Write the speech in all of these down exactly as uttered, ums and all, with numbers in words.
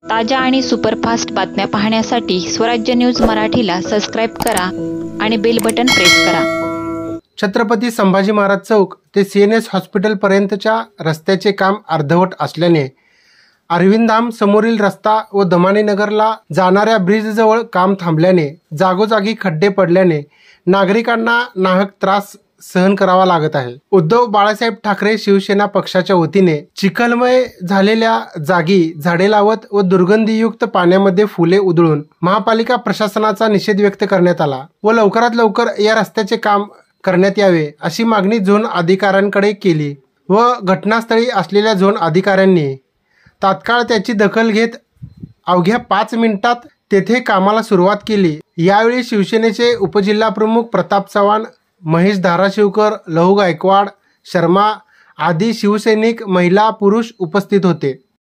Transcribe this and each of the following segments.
ताज्या आणि सुपरफास्ट बातम्या पाहण्यासाठी स्वराज्य न्यूज मराठीला सबस्क्राईब करा आणि बेल बटन प्रेस करा। छत्रपती संभाजी महाराज चौक ते सी एन एस हॉस्पिटल पर्यंतच्या रस्त्याचे काम अर्धवट असल्याने अरविंदधाम समोरील रस्ता व दमाने नगरला जाणाऱ्या ब्रिजजवळ काम थांबल्याने जागोजागी खड्डे पडल्याने नागरिकांना नाहक त्रास सहन करावा लागत आहे। उद्धव बाळासाहेब ठाकरे शिवसेना पक्षाच्या वतीने चिखलमय झालेल्या जागी झाडे लावत व दुर्गंधीयुक्त पाण्यामध्ये फुले उधळून महापालिका प्रशासनाचा निषेध व्यक्त करण्यात आला व लवकरात लवकर या रस्त्याचे काम करण्यात यावे अशी मागणी झोन अधिकाऱ्यांकडे केली व घटनास्थळी असलेल्या झोन अधिकाऱ्यांनी तात्काळ त्याची दखल घेत अवघ्या पाच मिनिटात तेथे कामाला सुरुवात केली। यावेळी शिवसेनेचे उपजिल्हाप्रमुख प्रताप चव्हाण, महेश धाराशिवकर, लहू गायकवाड, शर्मा आदी शिवसैनिक, महिला, पुरुष उपस्थित होते।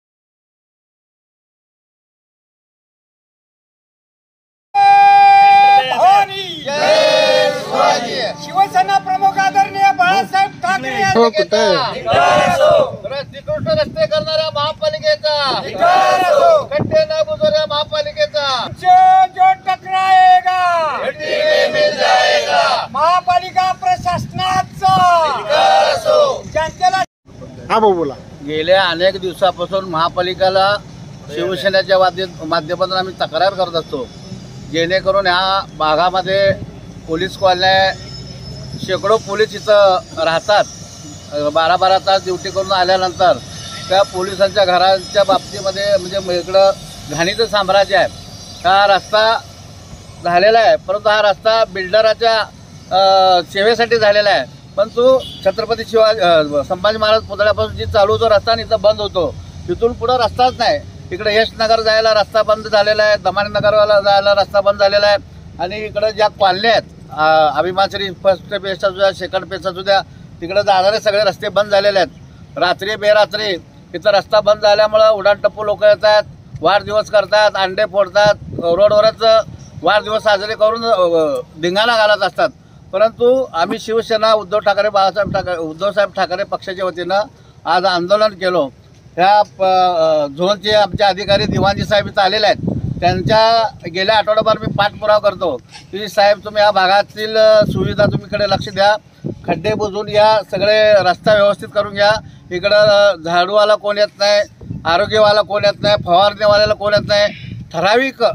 शिवसेना प्रमुख आदरणीय बाळासाहेब ठाकरे श्रीकृष्ण रस्ते करणाऱ्या महापालिकेचा, खड्डे न बुजवणाऱ्या महापालिकेचा जो टकराएगा मिल जाएगा महापालिका प्रशासनाचा जनतेला। हा भाऊ बोला। गेल्या अनेक दिवसापासून महापालिकेला शिवसेनेच्या माध्यमातून आम्ही तक्रार करत असतो, जेणेकरून ह्या भागामध्ये पोलीस कॉलन्या शेकडो पोलीस इथं राहतात। बारा बारा तास ड्युटी करून आल्यानंतर त्या पोलिसांच्या घरांच्या बाबतीमध्ये म्हणजे इकडं घाणीचं साम्राज्य आहे। हा रस्ता झालेला आहे, परंतु हा रस्ता बिल्डराच्या सेवेसाठी झालेला आहे, परंतु छत्रपती शिवाजी संभाजी महाराज पुतळ्यापासून जी चालू जो रस्ता इथं बंद होतो, तिथून पुढं रस्ताच नाही। इकडे यशनगर जायला रस्ता बंद झालेला आहे, दमाने नगरवाला जायला रस्ता बंद झालेला आहे आणि इकडे ज्या कॉलन्या आहेत अभिमानश्री फर्स्ट पेस्ट असू द्या, सेकंड पेस्ट असू द्या, तिकडे जाणारे सगळे रस्ते बंद झालेले आहेत। रात्री बेरात्री इथं रस्ता बंद झाल्यामुळं उडान टप्पू लोक येतात, वाढदिवस करतात, अंडे फोडतात, रोडवरच वाढदिवस साजरे करून धिंगाणा घालत असतात। परंतु आम्ही शिवसेना उद्धव ठाकरे बाळासाहेब ठाकरे उद्धवसाहेब ठाकरे पक्षाच्या वतीनं आज आंदोलन केलो। ह्या झोनचे आमचे अधिकारी दिवाणजी साहेब इथं आलेले आहेत, त्यांच्या गेल्या आठवड्याभर मी पाठपुरावा करतो की साहेब तुम्ही या भागातील सुविधा तुम्ही इकडे लक्ष द्या, खड्डे बुजवून या, सगळे रस्ता व्यवस्थित करून घ्या। इकडं झाडूवाला कोण येत नाही, आरोग्यवाला कोण येत नाही, फवारणीवाल्याला कोण येत नाही। ठराविक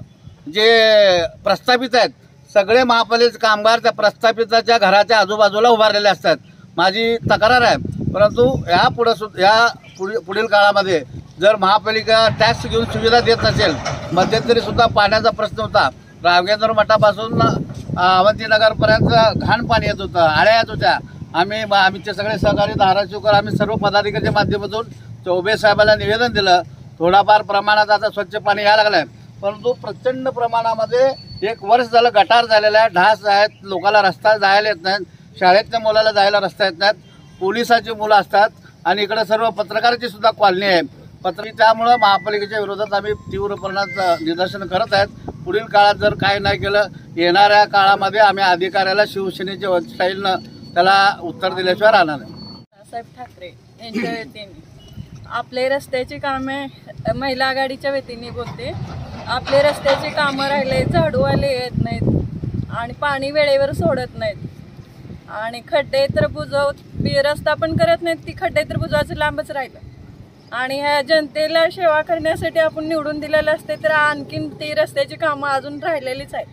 जे प्रस्थापित आहेत सगळे महापालिकेचे कामगार त्या प्रस्थापिताच्या घराच्या आजूबाजूला उभारलेले असतात। माझी तक्रार आहे, परंतु या पुढे या पुढील काळामध्ये जर महापालिका टॅक्स घेऊन सुविधा देत नसेल, मध्यंतरी सुद्धा पाण्याचा प्रश्न होता, राघवेंद्र मठापासून अवंतीनगरपर्यंत घाण पाणी येत होतं, आळ्या येत होत्या। आम्ही आमचे सगळे सहकारी धाराशिवकर आम्ही सर्व पदाधिकाऱ्यांच्या माध्यमातून चौबे साहेबांना निवेदन दिलं, थोडाफार प्रमाणात आता स्वच्छ पाणी यायला लागलं आहे, परंतु प्रचंड प्रमाणामध्ये एक वर्ष झालं गटार झालेला आहे, ढास आहेत, लोकांना रस्ता जायला येत नाहीत, शाळेतल्या मुलाला जायला रस्ता येत नाहीत, पोलिसाची मुलं असतात आणि इकडे सर्व पत्रकाराची सुद्धा कॉलनी आहे पत्र। त्यामुळं महापालिकेच्या विरोधात आम्ही तीव्र प्रमाणात निदर्शन करत आहेत। पुढील काळात जर काय नाही केलं, येणाऱ्या काळामध्ये आम्ही अधिकाऱ्याला शिवसेनेच्या स्टाईलनं त्याला उत्तर दिल्याशिवाय राहणार नाही। बाळासाहेब ठाकरे यांच्या वतीने आपले रस्त्याची कामे, महिला आघाडीच्या वतीने बोलते, आपले रस्त्याची कामं राहिले, झाडूवाले येत नाहीत आणि पाणी वेळेवर सोडत नाहीत आणि खड्डे तर बुजवत रस्ता पण करत नाहीत, ती खड्डे तर बुजवायचं लांबच राहिलं आणि ह्या जनतेला सेवा करण्यासाठी आपण निवडून दिलेलं असते, तर आणखीन ती रस्त्याची कामं अजून राहिलेलीच आहे।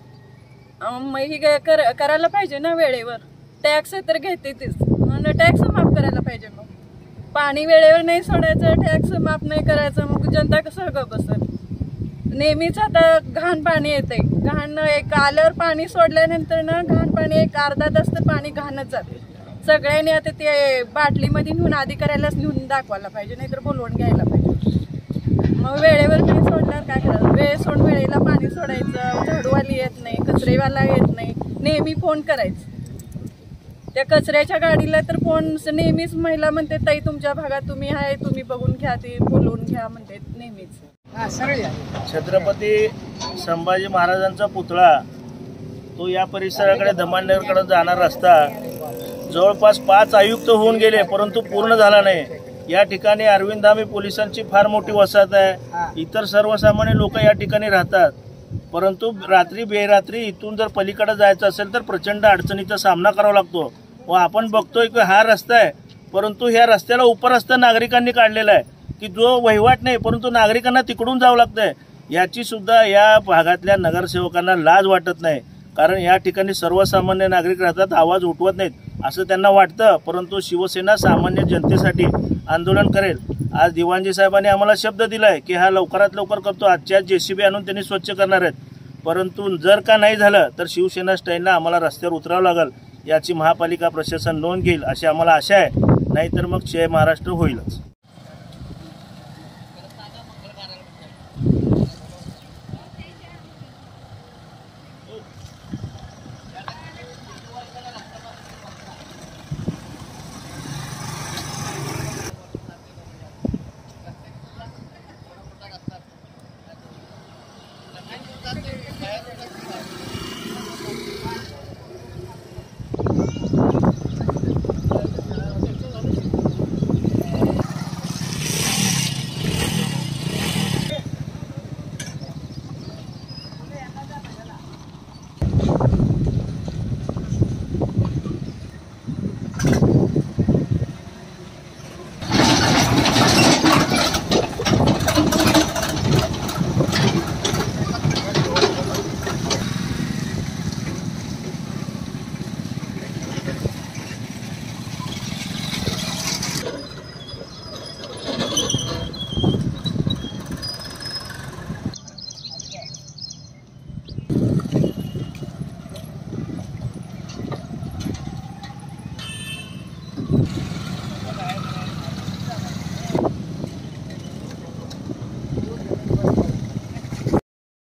मग ही कर करायला पाहिजे ना वेळेवर, टॅक्स तर घेते तीच म्हणून टॅक्स माफ करायला पाहिजे। मग पाणी वेळेवर नाही सोडायचं, टॅक्स माफ नाही करायचं, मग जनता कसं ग बसल? नेहमीच आता घाण पाणी येते, घाण एक आल्यावर पाणी सोडल्यानंतर ना घाण पाणी एक अर्धा तास तर पाणी घाणच जाते। सगळ्यांनी आता ते बाटलीमध्ये नेऊन अधिकाऱ्यालाच नेऊन दाखवायला पाहिजे, नाहीतर बोलवून घ्यायला पाहिजे। मग वेळेवर नाही सोडल्यावर काय करायचं? वेळ सोडून वेळेला पाणी सोडायचं, झाडूवाली येत नाही, कचरेवाला येत नाही, नेहमी फोन करायचं त्या कचऱ्याच्या गाडीला, तर फोन नेहमीच महिला म्हणते ताई तुमच्या भागात तुम्ही आहे, तुम्ही बघून घ्या, ते बोलवून घ्या म्हणते नेहमीच। छत्रपती संभाजी महाराजांचा पुतळा तो या परिसराकडे दमाननगरकडे जाणारा रस्ता जवळपास पाच आयुक्त होऊन गेले, परंतु पूर्ण झाला नाही। या ठिकाणी अरविंद धाम पोलिसांची फार मोठी वसाहत आहे. इतर सर्वसामान्य लोक या ठिकाणी राहतात, परंतु रात्री बेरात्री इथून जर पलीकडे जायचं असेल तर प्रचंड अडचणीचा सामना करावा लागतो. व आपण बघतोय की हा रस्ता आहे, परंतु ह्या रस्त्याला उपरस्ता नागरिकांनी काढलेला आहे की जो वहिवाट नाही, परंतु नागरिकांना तिकडून जावं लागतंय. याची सुद्धा या भागातल्या नगरसेवकांना लाज वाटत नाही, कारण या ठिकाणी सर्वसामान्य नागरिक राहतात, आवाज उठवत नाहीत असं त्यांना वाटतं. परंतु शिवसेना सामान्य जनतेसाठी आंदोलन करेल. आज दिवाणजी साहेबांनी आम्हाला शब्द दिलाय की हा लवकरात लवकर करतो. आजच्या जेसीबी आणून त्यांनी स्वच्छ करणार आहेत, परंतु जर का नाही झालं तर शिवसेना स्टँडला आम्हाला रस्त्यावर उतरावं लागेल. याची महापालिका प्रशासन नोंद घेईल अशी आम्हाला आशा आहे, नाहीतर मग जय महाराष्ट्र होईलच.